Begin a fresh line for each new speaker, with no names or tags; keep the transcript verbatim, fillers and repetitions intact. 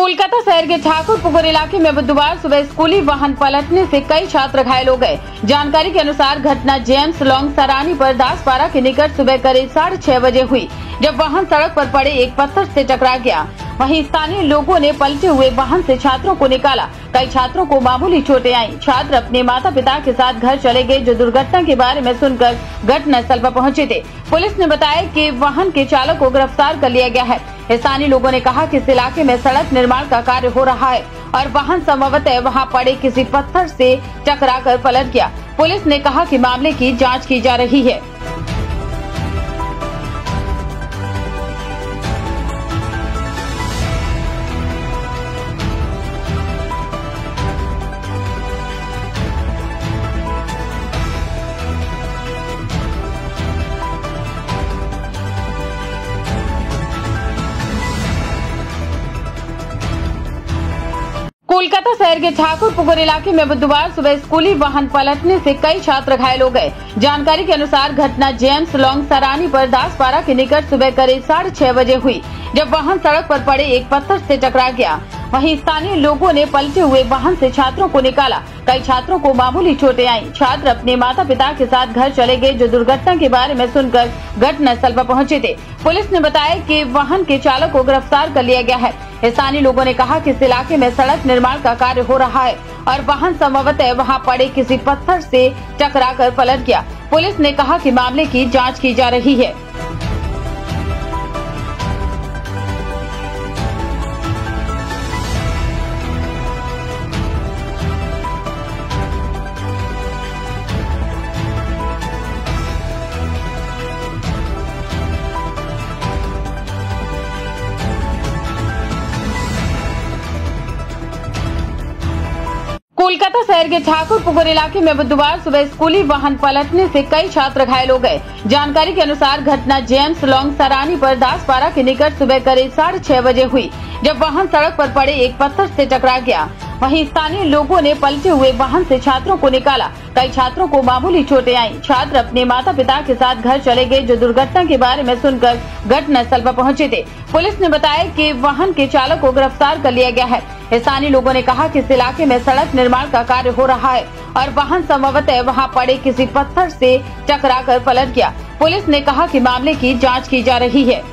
कोलकाता शहर के ठाकुरपुकुर इलाके में बुधवार सुबह स्कूली वाहन पलटने से कई छात्र घायल हो गए। जानकारी के अनुसार घटना जेम्स लॉन्ग सरानी पर दासपारा के निकट सुबह करीब साढ़े छह बजे हुई, जब वाहन सड़क पर पड़े एक पत्थर से टकरा गया। वहीं स्थानीय लोगों ने पलटे हुए वाहन से छात्रों को निकाला। कई छात्रों को मामूली चोटें आईं। छात्र अपने माता पिता के साथ घर चले गए, जो दुर्घटना के बारे में सुनकर घटनास्थल पर पहुंचे थे। पुलिस ने बताया कि वाहन के चालक को गिरफ्तार कर लिया गया है। स्थानीय लोगों ने कहा कि इस इलाके में सड़क निर्माण का कार्य हो रहा है और वाहन संभवतः वहां पड़े किसी पत्थर से टकराकर पलट गया। पुलिस ने कहा कि मामले की जांच की जा रही है। कोलकाता शहर के ठाकुरपुकुर इलाके में बुधवार सुबह स्कूली वाहन पलटने से कई छात्र घायल हो गए। जानकारी के अनुसार घटना जेम्स लॉन्ग सरानी पर दासपारा के निकट सुबह करीब साढ़े छह बजे हुई, जब वाहन सड़क पर पड़े एक पत्थर से टकरा गया। वहीं स्थानीय लोगों ने पलटे हुए वाहन से छात्रों को निकाला। कई छात्रों को मामूली चोटें आईं। छात्र अपने माता पिता के साथ घर चले गए, जो दुर्घटना के बारे में सुनकर घटनास्थल पर पहुंचे थे। पुलिस ने बताया कि वाहन के चालक को गिरफ्तार कर लिया गया है। स्थानीय लोगों ने कहा कि इस इलाके में सड़क निर्माण का कार्य हो रहा है और वाहन संभवतः वहां पड़े किसी पत्थर से टकराकर पलट गया। पुलिस ने कहा कि मामले की जांच की जा रही है। कोलकाता शहर के ठाकुरपुकुर इलाके में बुधवार सुबह स्कूली वाहन पलटने से कई छात्र घायल हो गए। जानकारी के अनुसार घटना जेम्स लॉन्ग सरानी पर दासपारा के निकट सुबह करीब साढ़े छह बजे हुई, जब वाहन सड़क पर पड़े एक पत्थर से टकरा गया। वहीं स्थानीय लोगों ने पलटे हुए वाहन से छात्रों को निकाला। कई छात्रों को मामूली चोटें आईं। छात्र अपने माता पिता के साथ घर चले गए, जो दुर्घटना के बारे में सुनकर घटनास्थल पर पहुंचे थे। पुलिस ने बताया कि वाहन के चालक को गिरफ्तार कर लिया गया है। स्थानीय लोगों ने कहा कि इस इलाके में सड़क निर्माण का कार्य हो रहा है और वाहन संभवतः वहां पड़े किसी पत्थर से टकराकर पलट गया। पुलिस ने कहा कि मामले की जांच की जा रही है।